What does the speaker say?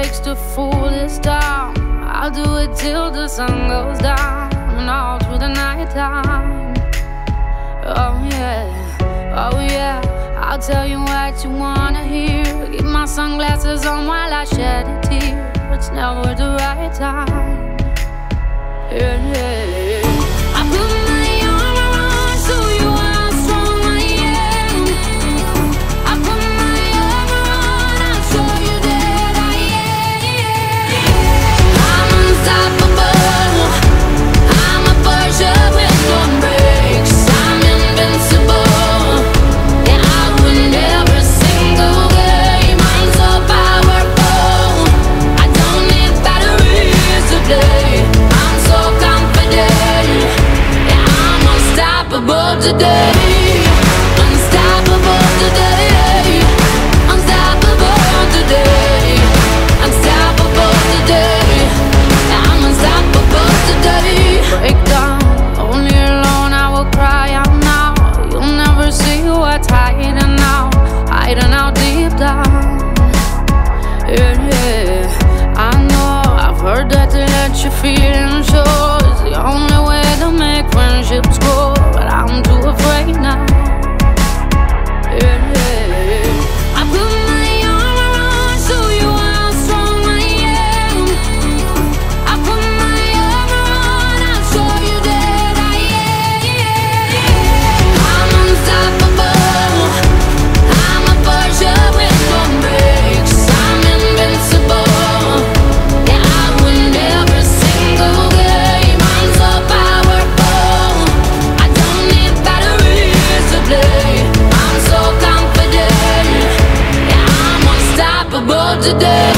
takes to fool this town. I'll do it till the sun goes down and all through the night time. Oh yeah, I'll tell you what you wanna hear. Keep my sunglasses on while I shed a tear. It's never the right time. Yeah. I put my arm around so you how strong I am. I put my arm around, I'll show you that I am. I'm unstoppable. I'm a Porsche with no brakes. I'm invincible. Yeah, I win every single game. I'm so powerful. I don't need batteries to play. I'm so confident. Yeah, I'm unstoppable today. Unstoppable today. Unstoppable today. Unstoppable today. Yeah, I'm unstoppable today. Break down, only alone I will cry out now. You'll never see what's hiding out, hiding out deep down. Yeah, I know, I've heard that to let you feel and show is the only way to make friendships grow, but I'm too afraid now. Yeah, I put my arm around so you how strong I am. I put my arm around, I'll show you that I am. I'm unstoppable. I'm a Porsche with no brakes. I'm invincible. Yeah, I win every single game. I'm so powerful. I don't need batteries to play. I'm so confident. Yeah, I'm unstoppable today.